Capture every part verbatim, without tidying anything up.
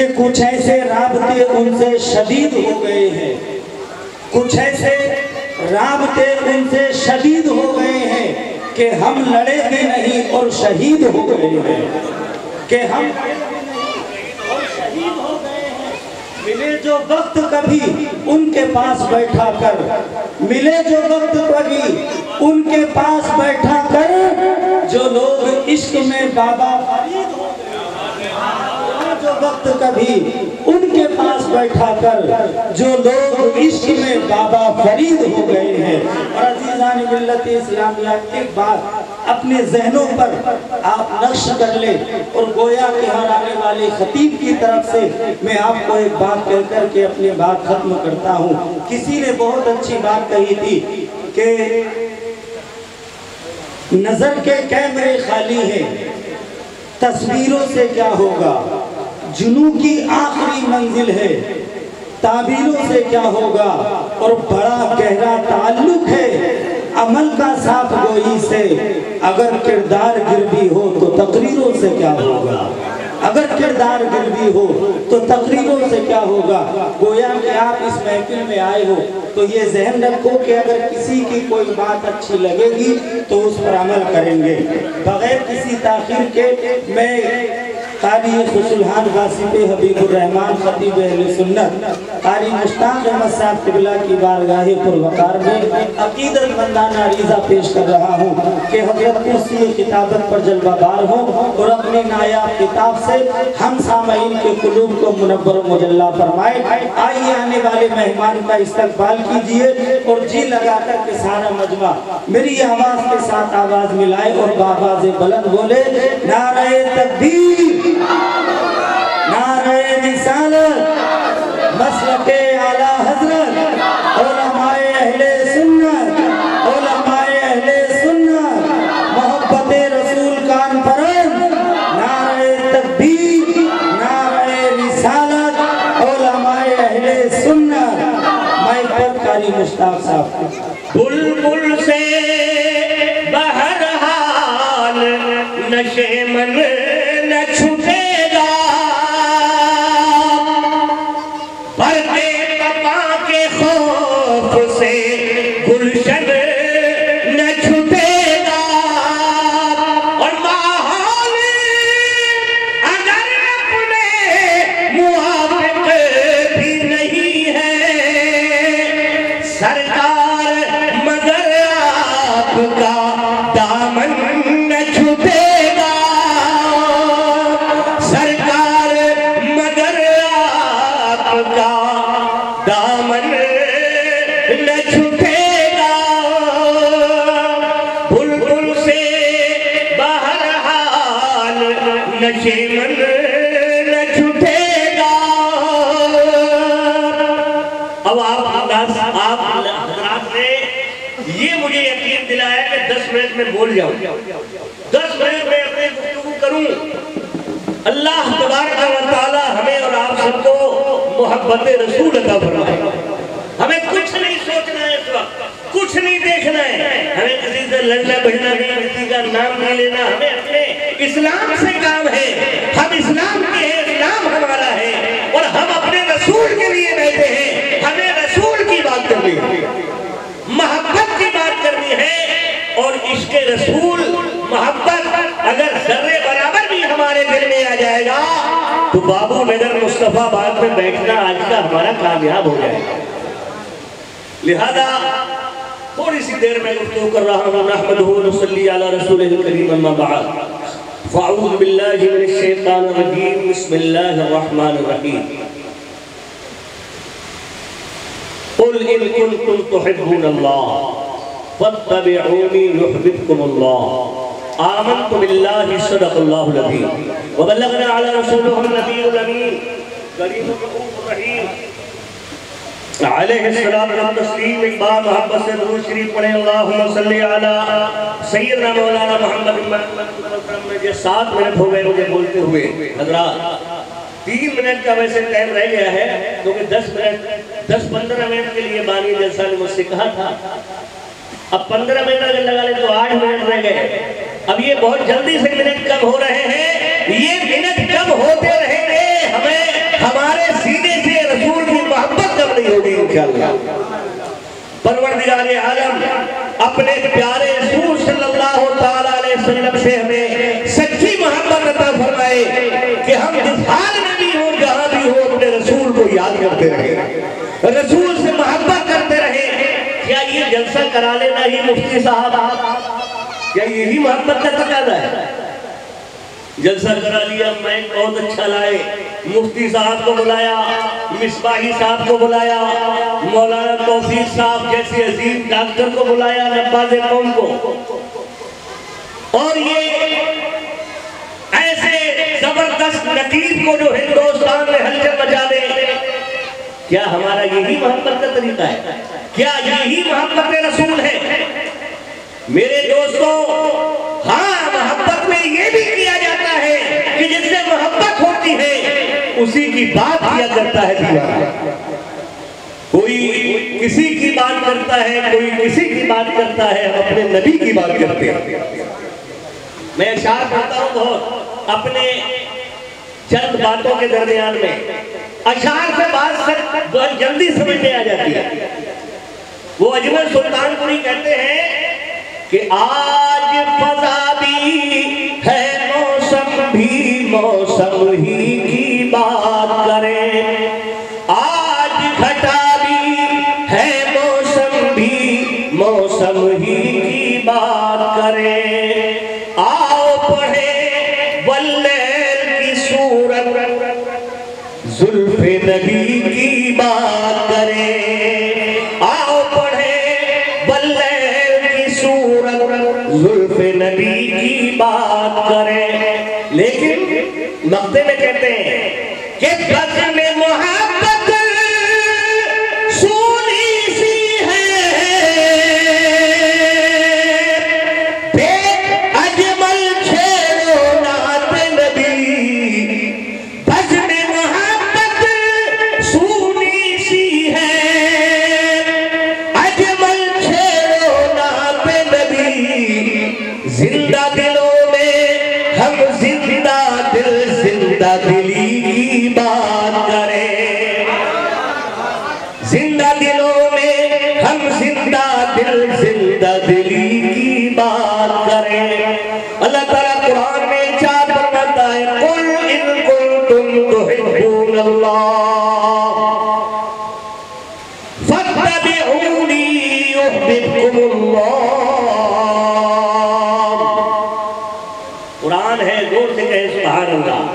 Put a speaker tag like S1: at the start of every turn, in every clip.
S1: कि कुछ ऐसे राबते उनसे शदीद हो गए हैं, कुछ ऐसे राबते उनसे शदीद हो गए हैं कि हम लड़े भी नहीं और शहीद हो गए हैं, कि हम और शहीद हो गए हैं। मिले जो वक्त कभी उनके पास बैठा कर, मिले जो वक्त कभी उनके पास बैठा कर, जो लोग इश्क में बाबा फरीद हो गए, जो वक्त कभी उनके पास बैठा कर, जो लोग इश्क में बाबा फरीद हो गए हैं। और अज़ीज़ान मिल्लत इस्लामिया, एक बात अपने जहनों पर आप नक्श कर ले और गोया के हर आने वाले खतीब की तरफ से मैं आपको एक बात कह कर के अपनी बात खत्म करता हूँ। किसी ने बहुत अच्छी बात कही थी कि नजर के कैमरे खाली हैं, तस्वीरों से क्या होगा, जुनू की आखिरी मंजिल है, ताबीरों से क्या होगा, और बड़ा गहरा ताल्लुक है अमल का साफ गोई से। अगर किरदार गिरवी हो तो तकरीरों से क्या होगा, अगर किरदार गिरवी हो तो तकरीरों से क्या होगा। गोया कि आप इस महफिल में आए हो तो ये जहन रखो कि अगर किसी की कोई बात अच्छी लगेगी तो उस पर अमल करेंगे बगैर किसी ताखीर के। मैं कारी खुशुलहान गासिब हबीबुर रहमान खतीब अहले सुन्नत कारी मुश्ताक अहमद साहब क़िबला की बारगाह पुरवकार में अकीदत मंदाना अरीज़ा पेश कर रहा हूँ कि हज़रत कुर्सी खिताबत पर जलवाबार हो और अपनी नायाब किताब से हम सामईन के कुलूब को मुनव्वर मुजल्ला फरमाए। आइए आने वाले मेहमान का इस्तकबाल कीजिए और जी लगाकर के सारा मजमा मेरी आवाज़ के साथ आवाज़ मिलाए और बाबाज़ बुलंद बोले, नारे तकबीर, नारे रिसालत, मसलके आला हज़रत, उलमाए अहले सुन्नत, उलमाए अहले सुन्नत, मोहब्बते रसूल कॉन्फ्रेंस, नारे तकबीर, नारे रिसालत, उलमाए अहले सुन्नत। मैं कारी मुश्ताक साहब,
S2: बुलबुल से बहरहाल नशे मन न छूटेगा, पर्दे पपा के खौफ से गुलशन न छूटेगा, और माहौल अगर अपने मुआफिक भी नहीं है सरकार, मगर आपका दामन न छूटेगा सरकार, मगर आपका दामन न छूटेगा। बुलबुल से बहरहाल नशे मन न छूटेगा। अब आप आप हज़रात ने ये मुझे यकीन दिलाया कि दस मिनट में बोल जाऊं, दस मिनट में अपनी गुफ्तगू करूं। अल्लाह तबारक व तआला हमें और आप सबको मोहब्बत रसूल अता फरमाए। हमें कुछ नहीं सोचना है इस वक्त, कुछ नहीं देखना है, हमें किसी से लड़ना भिड़ना नहीं, किसी का नाम नहीं लेना, हमें अपने इस्लाम से काम है। हम इस्लाम के हैं, इस्लाम हमारा है और हम अपने रसूल के लिए बैठे हैं। हमें रसूल की बात करनी है, मोहब्बत की बात करनी है। और इसके रसूल मोहब्बत अगर जर्रे बराबर भी हमारे दिल में आ जाएगा तो बाबू नगर मुस्तफाबाद में बैठना आज का हमारा कामयाब हो जाएगा। लिहाजा थोड़ी सी देर में गुफ्तगू कर रहा हूँ। नहमदुहु व नसल्ली अला रसूलिल करीम, अम्मा बअद, फ़अऊज़ु बिल्लाहि मिनश शैतानिर रजीम, बिस्मिल्लाहिर रहमानिर रहीम। कुल इन कुंतुम तुहिब्बूनल्लाह फत्तबिऊनी युहब्बिबकुमुल्लाह, आमन्तु बिल्लाहि सदक़ल्लाहुल अज़ीम व बल्लगना अला रसूलिहिन नबिय्युल अमीन करीमुर रऊफ़ुर रहीम अलैहिस्सलातु व तस्लीम। एक बार मोहब्बत से दुरूद शरीफ पढ़े, अल्लाहुम्मा सल्ली अला सय्यिदना मौलाना मुहम्मद। ये सात मिनट हो गए मुझे बोलते हुए। हज़रात तीन मिनट का वैसे टाइम रह गया है क्योंकि दस मिनट दस पंद्रह मिनट के लिए बानी जलसा ने मुझसे कहा था। अब पंद्रह मिनट अगर लगा ले तो आठ मिनट रह गए। अब ये बहुत जल्दी से मिनट कम हो रहे हैं, ये मिनट कम होते रहेंगे। हमें इंशाअल्लाह। परवरदिगार आलम अपने प्यारे रसूल सल्लल्लाहु तआला अलैहि वसल्लम से हमें सच्ची मोहब्बत अता फरमाए कि हम जिस हाल में भी हो, जहां भी हो, अपने रसूल को याद करते रहे, रसूल से मोहब्बत करते रहे। क्या ये जलसा करा लेना ही मुफ्ती साहब, क्या यही मोहब्बत का तकाज़ा है? जलसा करा लिया, मैं बहुत अच्छा लाए, मुफ्ती साहब को बुलाया, मिसबाही साहब को बुलाया, मौलाना तौफीक साहब जैसे अजीम डॉक्टर को बुलाया, नब्बाज़े कौम को, और ये ऐसे जबरदस्त नकीब को जो हिंदुस्तान में हलचल मचा दे। क्या हमारा यही मोहब्बत का तरीका है? क्या यही मोहब्बत रसूल है? मेरे दोस्तों, हाँ, मोहब्बत में ये भी किया जाता है कि जिससे मोहब्बत होती है उसी की बात किया करता है दीवाना। कोई किसी की बात करता है, कोई किसी की बात करता है, हम अपने नबी की बात करते हैं। मैं अशार पढ़ता हूँ बहुत अपने चंद बातों के दरमियान में, अशार से बात बहुत जल्दी समझ में आ जाती है। वो अजमल सुल्तानपुरी कहते हैं कि आज फजा भी है, मौसम भी मौसम ही की बात करें, आज घटा भी है, मौसम भी मौसम ही की बात करें। आओ पढ़े वल्लैल की सूरत, जुल्फ़े नबी की बात करें। आओ पढ़े वल्लैल की सूरत, जुल्फ़े नबी की बात करें। लेकिन मक्ते में कहते हैं कि बज़्म में मोहब्बत सूली सी है, बे अजमल छेड़ो नात नबी। बज़्म में मोहब्बत सूली सी है, अजमल छेड़ो नात नबी। जिंदा दिलों में हम जिंदा दिल, जिंदा दिली की बात करें। जिंदा दिलों में हम जिंदा दिल, जिंदा दिली की बात करें। अल्लाह ताला कुरान में चार फरमाता है, कुल इन कुंतुम तुहिब्बूनल्लाह फत्तबिऊनी युहब्बिबकुमुल्लाह। कुरान है, जोर से कहे सुभान अल्लाह,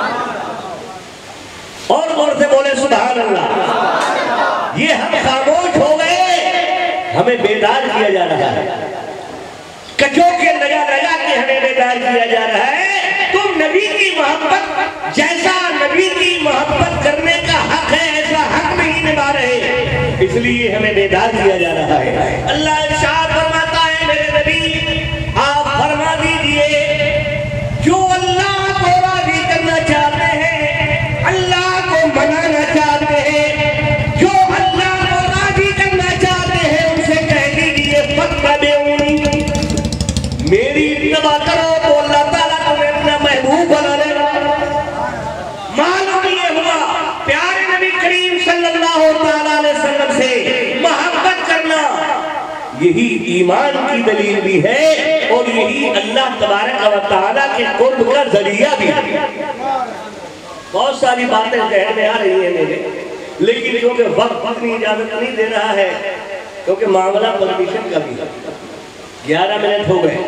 S2: और जोर से बोले सुभान अल्लाह। ये हम खामोश हो गए, हमें बेदार किया जा रहा है, कचो के लगा लगा के हमें बेदार किया जा रहा है। तुम नबी की मोहब्बत, जैसा नबी की मोहब्बत करने का हक है, ऐसा हक नहीं निभा रहे, इसलिए हमें बेदार किया जा रहा है। अल्लाह इरशाद फरमाता है, मेरे नबी आप फरमा दीजिए, जो अल्लाह को राजी करना चाहते हैं, अल्लाह को मनाना चाहते हैं, जो अल्लाह को राजी करना चाहते हैं, उनसे कह दीजिए फत्तबिऊनी, मेरी इत्तबा करो, तो अल्लाह ताला तुम्हें अपना महबूब बना लेगा। मालूम ये हुआ प्यारे नबी करीम सल्लल्लाहु तआला अलैहि वसल्लम से मोहब्बत करना, यही ईमान की दलील भी है और यही अल्लाह तबारक व तआला के कुर्ब का जरिया भी है। बहुत सारी बातें जहन में आ रही है मेरे, लेकिन क्योंकि वक्त अपनी इजाजत नहीं दे रहा है, क्योंकि मामला परमिशन का भी है। ग्यारह मिनट हो गए,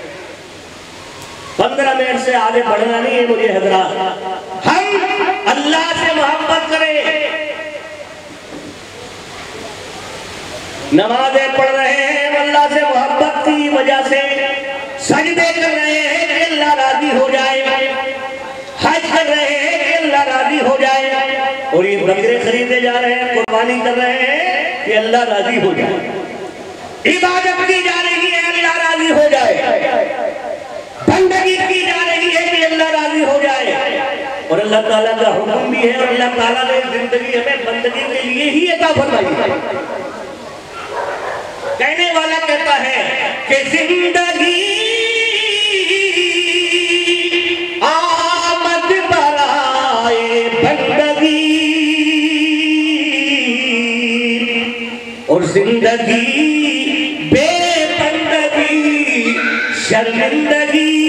S2: पंद्रह मिनट से आगे बढ़ना नहीं है मुझे हजरात। हम अल्लाह से मोहब्बत करें, नमाजें पढ़ रहे हैं, अल्लाह से मोहब्बत की वजह से सजदे कर रहे हैं कि अल्लाह राजी हो जाए, हज कर रहे हैं कि अल्लाह राजी हो जाए, और ये बकरे खरीदे जा रहे हैं, कुर्बानी कर रहे हैं कि अल्लाह राजी हो जाए, इबादत की जा रही है अल्लाह राजी हो जाए, बंदगी की जा रही है कि अल्लाह राजी हो जाए, और अल्लाह ताला का हुक्म भी है, और अल्लाह ताला ने जिंदगी हमें बंदगी के लिए ही अता फरमाई है। कहने वाला कहता है कि जिंदगी आमद बराए बंदगी, शर्मिंदगी।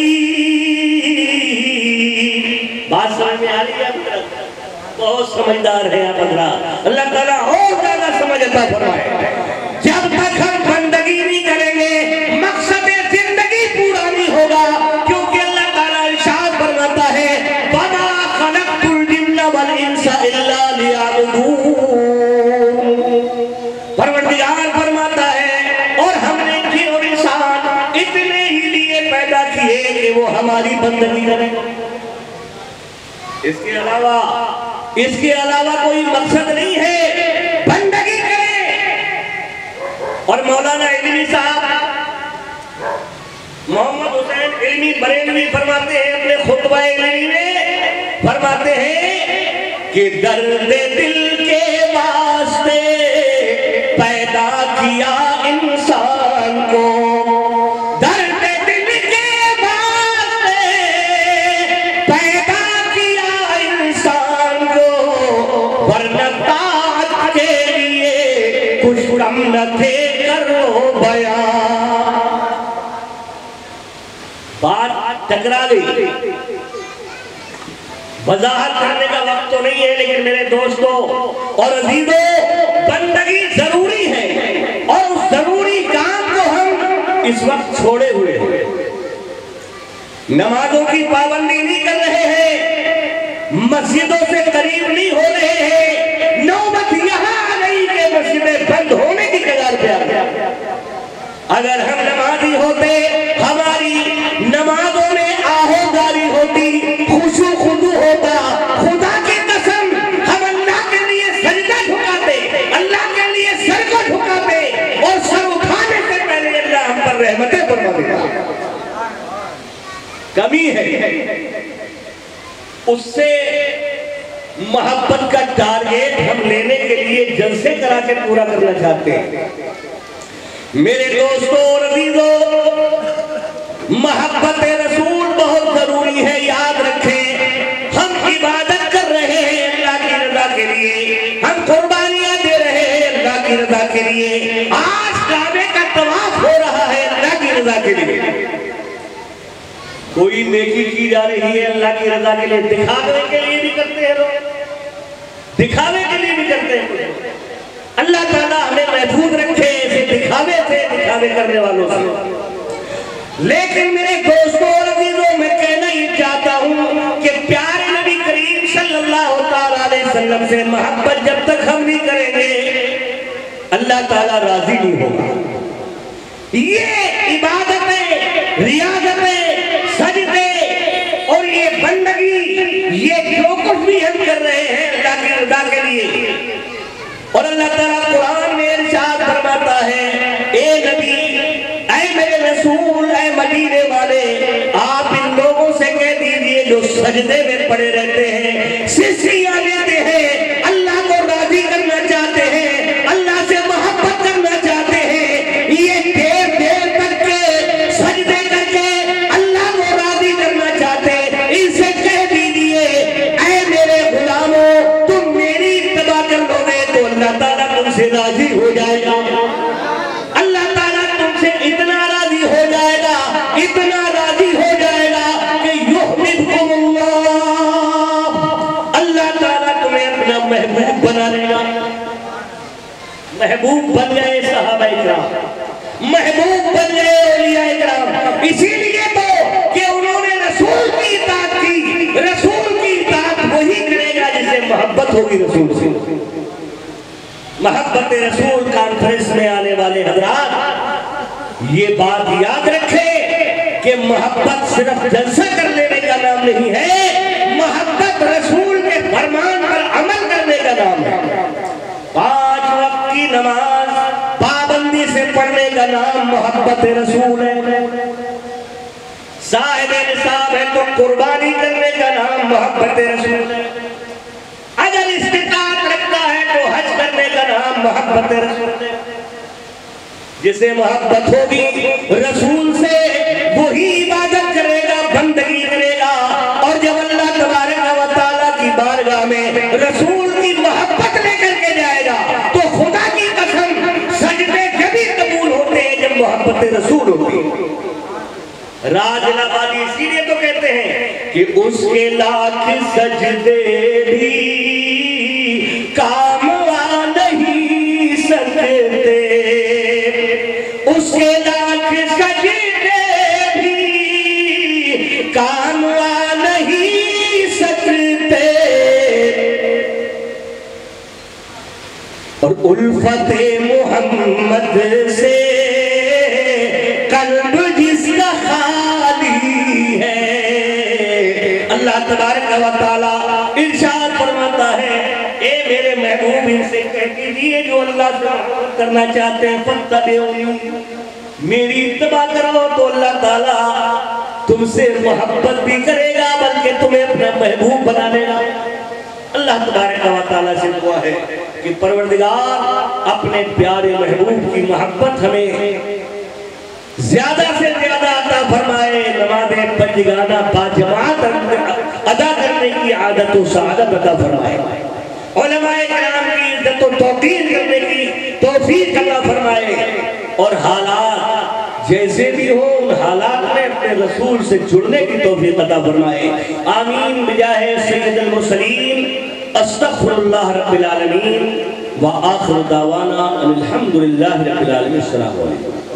S2: बात समझ में आ रही है? बहुत समझदार है आप हज़रात। अल्लाह ताला और ज्यादा समझ अता फरमाए। जब तक हम बंदगी नहीं करेंगे मकसद जिंदगी पूरा नहीं होगा, क्योंकि अल्लाह ताला इरशाद फरमाता है वमा खलक़तुल जिन्ना वल इंसा इल्ला लियअबुदून। परवरदिगार फरमाता है और हमने जिन और इंसान इतने ही लिए पैदा किए कि वो हमारी बंदगी करें। इसके अलावा इसके अलावा कोई मकसद नहीं है, बंदगी करें। और मौलाना इल्मी साहब मोहम्मद हुसैन इल्मी बरेलवी फरमाते हैं अपने खुतबा इल्मी में, फरमाते हैं कि दर्द दिल के वास्ते पैदा किया इंसान को, दर्द दिल के वास्ते पैदा किया इंसान को, वरना ताज के लिए कुछ कम न थे करो बयां। बात टकरा गई, वजाहत करने का वक्त तो नहीं है, लेकिन मेरे दोस्तों और अजीजों बंदगी जरूरी है और उस जरूरी काम को हम इस वक्त छोड़े हुए हैं। नमाजों की पाबंदी नहीं कर रहे हैं, मस्जिदों से करीब नहीं हो रहे हैं, नौबत यहां आ गई कि मस्जिदें बंद होने की कगार पे आ गया। अगर हम नमाजी होते, हमारी नमाजों में आहोगारी होती, खुशू खुदू होता, खुदा की कसम हम अल्लाह के लिए सजदा झुकाते, अल्लाह के लिए सर को झुकाते और सर उठाने से पहले अल्लाह हम पर रहमतें फरमा देता। कमी है, उससे मोहब्बत का टारगेट हम लेने के लिए जलसे करा के पूरा करना चाहते हैं। मेरे दोस्तों और अजीजों, मोहब्बत रसूल बहुत जरूरी है, याद रखें। हम इबादत कर रहे हैं अल्लाह की रजा के लिए, हम कुर्बानियां दे रहे हैं अल्लाह की रजा के लिए, आज काबे का तवाफ हो रहा है अल्लाह की रजा के लिए। कोई नेकी की जा रही है अल्लाह की रजा के लिए, दिखावे के लिए भी करते हैं लोग, दिखावे के लिए भी करते हैं। अल्लाह ताला हमें महफूज रखे ऐसे दिखावे से, दिखावे करने वालों से। लेकिन मेरे दोस्तों और अजीजों, मैं कहना ये चाहता हूं कि प्यारे नबी करीम सल्लल्लाहु अलैहि वसल्लम से मोहब्बत जब तक हम नहीं करेंगे अल्लाह ताला राजी नहीं होगा। ये इबादतें, रियाजतें, सजदे और ये बंदगी, ये जो कुछ भी हम कर रहे हैं अल्लाह की रजा के लिए, और अल्लाह ताला कुरान में इरशाद फरमाता है ए नबी, ऐ मेरे रसूल, ऐ मदीने वाले, आप इन लोगों से कह दीजिए जो सजदे में पड़े रहते हैं, सिसियां लेते हैं, अल्लाह को राजी करना चाहते हैं, अल्लाह से मोहब्बत करना चाहते हैं, ये देर देर तक के सजदे करके अल्लाह को राजी करना चाहते हैं, इनसे कह दीजिए ऐ मेरे गुलामों, तुम मेरी इत्तबा कर लोगे तो अल्लाह ताला तुमसे राजी हो जाएगा। अल्लाह ताला तुमसे इतना राजी हो जाएगा, इतना राजी हो जाएगा कि युहब्बुकुमुल्लाह, अल्लाह ताला तुम्हें अपना महबूब बना लेगा। महबूब बन गए सहाबा इकराम, महबूब बन गए औलिया इकराम, इसीलिए तो कि उन्होंने रसूल की इताअत की। रसूल की इताअत वही करेगा जिसे मोहब्बत होगी रसूल से। मोहब्बत रसूल कॉन्फ्रेंस में आने वाले हजरात ये बात याद रखें कि मोहब्बत सिर्फ जलसा कर लेने का नाम नहीं है, मोहब्बत रसूल के फरमान पर अमल करने का नाम है। पांच वक्त की नमाज पाबंदी से पढ़ने का नाम मोहब्बत रसूल है। साहिब निसाब है तो कुर्बानी करने का नाम मोहब्बत रसूल है। अगर इस्तिताअत रखता है तो हज करने का नाम मोहब्बत रसूल है। जिसे मोहब्बत होगी रसूल से वही इबादत करेगा, बंदगी करेगा, और जब अल्लाह तबारक व तआला की बारगाह में रसूल की मोहब्बत लेकर के जाएगा तो खुदा की कसम सजदे जब भी कबूल होते हैं जब मोहब्बत रसूल होती है। राजलाबादी इसीलिए तो कहते हैं कि उसके लाख सजदे भी काम आ नहीं सकते, उसके लाख सजदे भी काम आ नहीं सकते। और उल्फते मोहम्मद से कल्ब जिसका खाली है, अल्लाह तबारक व तआला इरशाद फरमाता है, ए मेरे महबूब इनसे कह दीजिए जो अल्लाह से मोहब्बत करना चाहते हैं फत्तबिऊनी, मेरी इत्तबा करो तो अल्लाह ताला तुमसे मोहब्बत भी करेगा बल्कि तुम्हें अपना महबूब बना लेगा। अल्लाह तबारक व तआला से दुआ है कि परवरदिगार अपने प्यारे महबूब की मोहब्बत हमें ज्यादा से ज्यादा अता फरमाए, नमाज़े पंजगाना बाजमात अदा करने की आदत और सआदत अता फरमाए, उलमाए किराम की इज्जत और तौकीर करने की तौफीक अता फरमाए, और हालात जैसे भी हो उन हालात में अपने रसूल से जुड़ने की तौफीक अता फरमाए। आमीन बिजाहे सय्यदुल मुरसलीन अस्तगफिरुल्लाह रब्बिल आलमीन व आखिरु दावाना अनिल हम्दुलिल्लाहि रब्बिल आलमीन। अस्सलामु अलैकुम।